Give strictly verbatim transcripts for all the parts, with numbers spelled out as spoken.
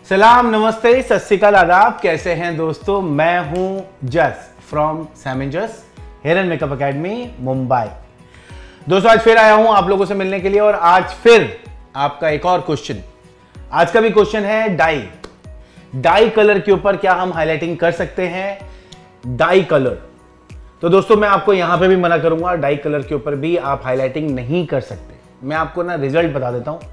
सलाम, नमस्ते, सत श्री अकाल, आदाब। कैसे हैं दोस्तों? मैं हूं Jas from Sam Jas hair and makeup academy Mumbai. दोस्तों आज फिर आया हूं आप लोगों से मिलने के लिए और आज फिर आपका एक और क्वेश्चन। आज का भी क्वेश्चन है डाई डाई कलर के ऊपर क्या हम हाईलाइटिंग कर सकते हैं? Dye colour. तो दोस्तों मैं आपको यहां पे भी मना करूंगा, डाई कलर के ऊपर भी आप हाईलाइटिंग नहीं कर सकते। मैं आपको ना रिजल्ट बता देता हूं।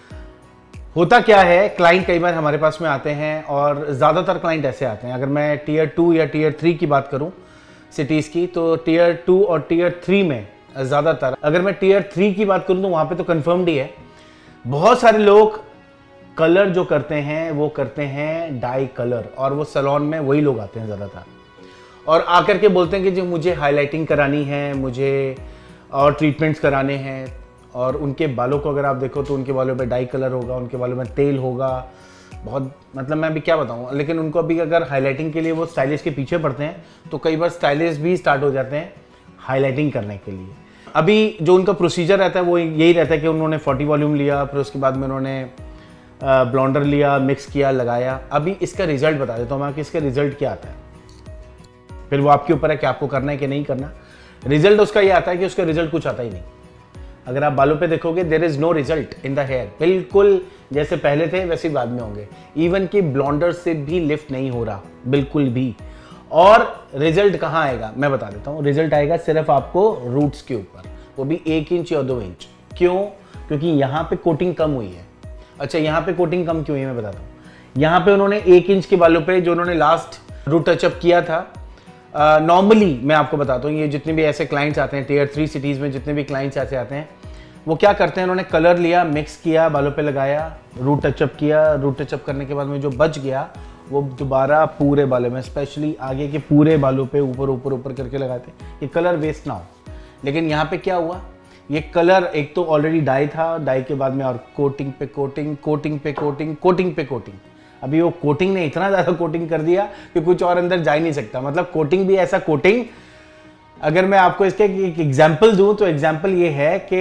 होता क्या है, क्लाइंट कई बार हमारे पास में आते हैं और ज़्यादातर क्लाइंट ऐसे आते हैं। अगर मैं टीयर टू या टीयर थ्री की बात करूं सिटीज़ की, तो टीयर टू और टीयर थ्री में ज़्यादातर, अगर मैं टीयर थ्री की बात करूं तो वहाँ पे तो कन्फर्म्ड ही है। बहुत सारे लोग कलर जो करते हैं वो करते हैं डाई कलर, और वो सैलून में वही लोग आते हैं ज़्यादातर और आकर के बोलते हैं कि जो मुझे हाईलाइटिंग करानी है, मुझे और ट्रीटमेंट्स कराने हैं। और उनके बालों को अगर आप देखो तो उनके बालों पे डाई कलर होगा, उनके बालों में तेल होगा, बहुत मतलब मैं अभी क्या बताऊँ। लेकिन उनको अभी अगर हाईलाइटिंग के लिए वो स्टाइलिश के पीछे पड़ते हैं तो कई बार स्टाइलिश भी स्टार्ट हो जाते हैं हाईलाइटिंग करने के लिए। अभी जो उनका प्रोसीजर रहता है वो यही रहता है कि उन्होंने फोर्टी वॉल्यूम लिया, फिर उसके बाद में उन्होंने ब्लॉन्डर लिया, मिक्स किया, लगाया। अभी इसका रिजल्ट बता देता हूँ मैं कि इसका रिजल्ट क्या आता है, फिर वो आपके ऊपर है कि आपको करना है कि नहीं करना। रिजल्ट उसका ये आता है कि उसका रिजल्ट कुछ आता ही नहीं। अगर आप बालों पे देखोगे there is no result in the hair, बिल्कुल जैसे पहले थे वैसे बाद में होंगे। इवन कि ब्लॉन्डर से भी लिफ्ट नहीं हो रहा बिल्कुल भी। और रिजल्ट कहाँ आएगा मैं बता देता हूँ। रिजल्ट आएगा सिर्फ आपको रूट्स के ऊपर, वो भी एक इंच या दो इंच। क्यों? क्योंकि यहाँ पे कोटिंग कम हुई है। अच्छा, यहाँ पे कोटिंग कम क्यों हुई है मैं बताता हूँ। यहाँ पे उन्होंने एक इंच के बालों पे जो उन्होंने लास्ट रूट टचअप किया था, नॉर्मली uh, मैं आपको बताता हूँ, ये जितने भी ऐसे क्लाइंट्स आते हैं टीयर थ्री सिटीज़ में, जितने भी क्लाइंट्स ऐसे आते हैं, वो क्या करते हैं, उन्होंने कलर लिया, मिक्स किया, बालों पे लगाया, रूट टचअप किया। रूट टचअप करने के बाद में जो बच गया वो दोबारा पूरे बालों में, स्पेशली आगे के पूरे बालों पे ऊपर ऊपर ऊपर करके लगाते हैं, ये कलर वेस्ट ना हो। लेकिन यहाँ पे क्या हुआ, ये कलर एक तो ऑलरेडी डाई था, डाई के बाद में और कोटिंग पे कोटिंग, कोटिंग पे कोटिंग, कोटिंग पे कोटिंग। अभी वो कोटिंग ने इतना ज़्यादा कोटिंग कर दिया कि कुछ और अंदर जा ही नहीं सकता। मतलब कोटिंग भी ऐसा कोटिंग, अगर मैं आपको इसके एक एग्जाम्पल दूं तो एग्जाम्पल ये है कि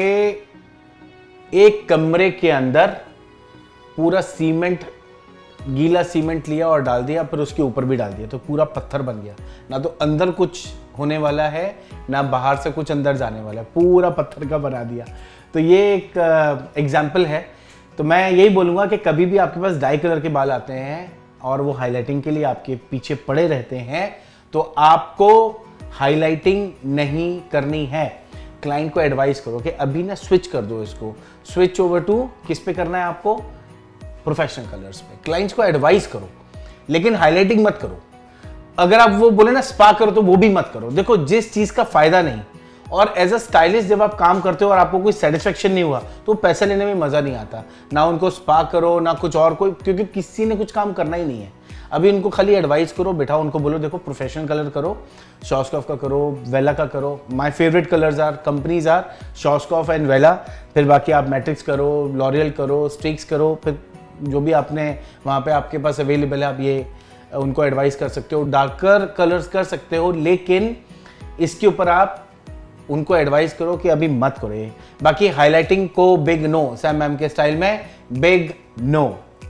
एक कमरे के अंदर पूरा सीमेंट, गीला सीमेंट लिया और डाल दिया, फिर उसके ऊपर भी डाल दिया तो पूरा पत्थर बन गया। ना तो अंदर कुछ होने वाला है ना बाहर से कुछ अंदर जाने वाला है, पूरा पत्थर का बना दिया। तो ये एक एग्जाम्पल है। तो मैं यही बोलूँगा कि कभी भी आपके पास डाई कलर के बाल आते हैं और वो हाईलाइटिंग के लिए आपके पीछे पड़े रहते हैं तो आपको हाईलाइटिंग नहीं करनी है। क्लाइंट को एडवाइस करो कि अभी ना स्विच कर दो इसको, स्विच ओवर टू किस पे करना है आपको, प्रोफेशनल कलर्स पे। क्लाइंट्स को एडवाइस करो, लेकिन हाईलाइटिंग मत करो। अगर आप वो बोले ना स्पा करो तो वो भी मत करो। देखो, जिस चीज़ का फायदा नहीं, और एज अ स्टाइलिस्ट जब आप काम करते हो और आपको कोई सेटिस्फेक्शन नहीं हुआ तो पैसा लेने में मज़ा नहीं आता। ना उनको स्पा करो ना कुछ और कोई, क्योंकि किसी ने कुछ काम करना ही नहीं है। अभी उनको खाली एडवाइस करो, बैठाओ, उनको बोलो देखो प्रोफेशनल कलर करो, शॉस्कॉफ का करो, वेला का करो। My favourite colours are, companies are Schwarzkopf and Wella. फिर बाकी आप मैट्रिक्स करो, लॉरियल करो, स्ट्रिक्स करो, फिर जो भी आपने वहाँ पे आपके पास अवेलेबल है आप ये उनको एडवाइस कर सकते हो। डार्कर कलर्स कर सकते हो, लेकिन इसके ऊपर आप उनको एडवाइस करो कि अभी मत करो ये। बाकी हाईलाइटिंग को बिग नो, सैम मैम के स्टाइल में बिग नो।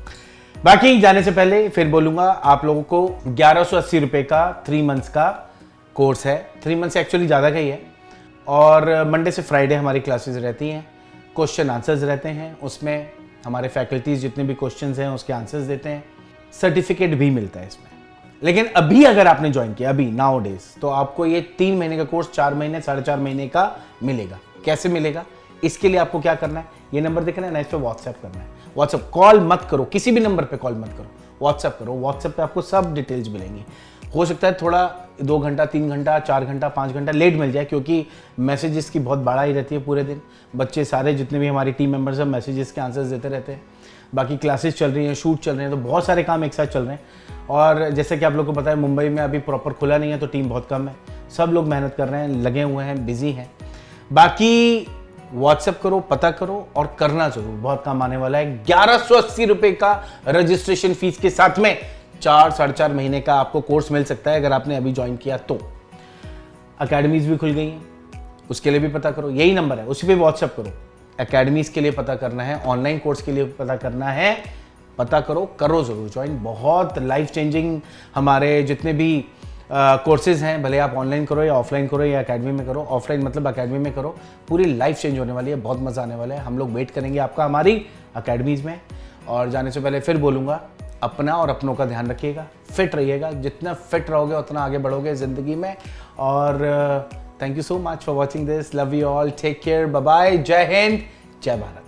बाकी जाने से पहले फिर बोलूंगा, आप लोगों को ग्यारह सौ अस्सी रुपये का थ्री मंथ्स का कोर्स है। थ्री मंथ्स एक्चुअली ज़्यादा का ही है, और मंडे से फ्राइडे हमारी क्लासेस रहती हैं, क्वेश्चन आंसर्स रहते हैं, उसमें हमारे फैकल्टीज जितने भी क्वेश्चंस हैं उसके आंसर्स देते हैं, सर्टिफिकेट भी मिलता है इसमें। लेकिन अभी अगर आपने ज्वाइन किया अभी नाउ डेज, तो आपको ये तीन महीने का कोर्स चार महीने साढ़े चार महीने का मिलेगा। कैसे मिलेगा? इसके लिए आपको क्या करना है, ये नंबर दिख रहा है ना, इस पर व्हाट्सएप करना है। व्हाट्सएप कॉल मत करो, किसी भी नंबर पे कॉल मत करो, व्हाट्सएप करो। व्हाट्सएप पे आपको सब डिटेल्स मिलेंगी। हो सकता है थोड़ा दो घंटा तीन घंटा चार घंटा पाँच घंटा लेट मिल जाए, क्योंकि मैसेजेस की बहुत बड़ा ही रहती है पूरे दिन। बच्चे सारे जितने भी हमारी टीम मेंबर्स हैं मैसेजेस के आंसर्स देते रहते हैं। बाकी क्लासेस चल रही हैं, शूट चल रहे हैं, तो बहुत सारे काम एक साथ चल रहे हैं। और जैसे कि आप लोग को पता है मुंबई में अभी प्रॉपर खुला नहीं है तो टीम बहुत कम है। सब लोग मेहनत कर रहे हैं, लगे हुए हैं, बिजी हैं। बाकी व्हाट्सएप करो, पता करो और करना जरूर, बहुत काम आने वाला है। ग्यारह सौ अस्सी रुपये का रजिस्ट्रेशन फीस के साथ में चार साढ़े चार महीने का आपको कोर्स मिल सकता है अगर आपने अभी ज्वाइन किया तो। अकेडमीज भी खुल गई हैं, उसके लिए भी पता करो, यही नंबर है, उसी पे व्हाट्सएप करो। एकेडमीज के लिए पता करना है, ऑनलाइन कोर्स के लिए पता करना है पता करो, करो ज़रूर ज्वाइन। बहुत लाइफ चेंजिंग हमारे जितने भी कोर्सेज uh, हैं, भले आप ऑनलाइन करो या ऑफलाइन करो या एकेडमी में करो, ऑफलाइन मतलब एकेडमी में करो, पूरी लाइफ चेंज होने वाली है, बहुत मज़ा आने वाला है। हम लोग वेट करेंगे आपका हमारी एकेडमीज़ में। और जाने से पहले फिर बोलूँगा, अपना और अपनों का ध्यान रखिएगा, फिट रहिएगा, जितना फिट रहोगे उतना आगे बढ़ोगे ज़िंदगी में। और thank you so much for watching this, love you all, take care, bye bye, जय हिंद, जय भारत।